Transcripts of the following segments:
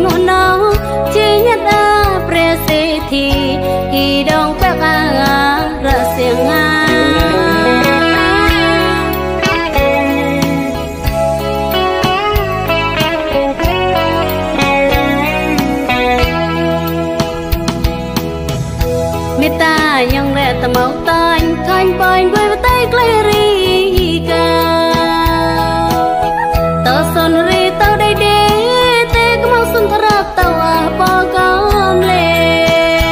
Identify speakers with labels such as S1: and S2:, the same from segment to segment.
S1: ngõ nó chỉ nhất presi thì đông bác ra xiềng ta yang lệ ta mau tan thanh bòi với tay clay ri ca ta son ri tao đây đê te cái mau xuân thara tao bỏ gom lệ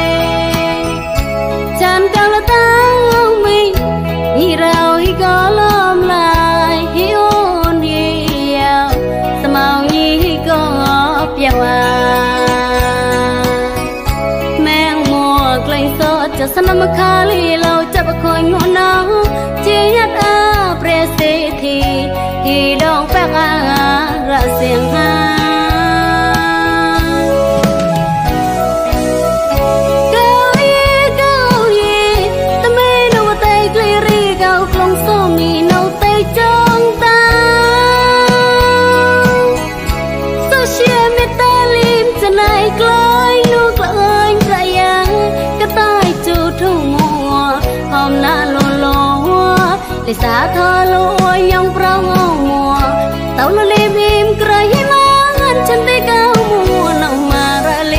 S1: chan cao là tao mình hi rau hi có lom lại hi ôn hi ao sa mau hi có piaoจะสนามคาลีเราจะประคอยงอน้องเจียดเปรสทีที่ดองแปกระเสียงหาเก้ายีแต่ไม่นวเตยกลีรีเก้ากลงโซมีนวเตยจงตาโซเชียลมีตาลิมจะไหนกลอยลูกละเอ้ยประยังก็ตายจูทุ่งมัวหอมหน้าโลโลลิสาเธอลอยยังเปล่ามัวเต่าละเลบิมกระยิมาฉันได้ก้าวมัวนองมาระลี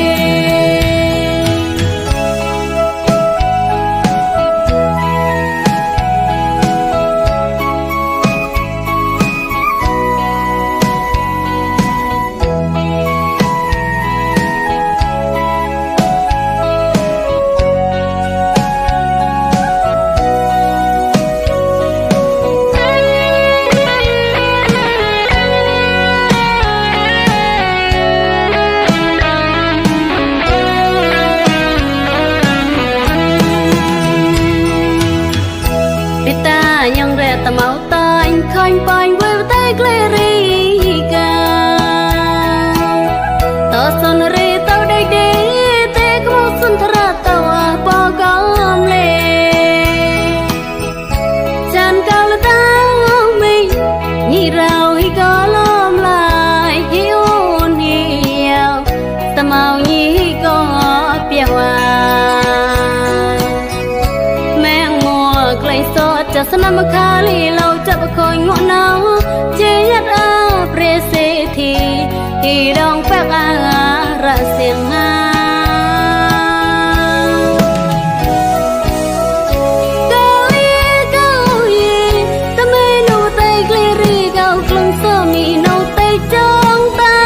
S1: จะสนามคาลีเราจะประคอยงอน้องเจียดเปรสทีที่ดองแปกระเสียงหาเก้ายีแต่ไม่นูเตยกลีรีเก้ากลงโซมีนูเตยจงตา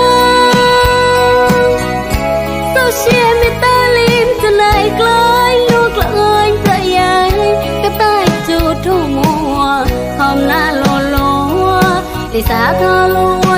S1: โซเชียลมีตาลิมจะไหนกลอยลูกละเอ้ยประยังก็ตายทุ่งมัวหอมหน้าโลโลลิสาเธอล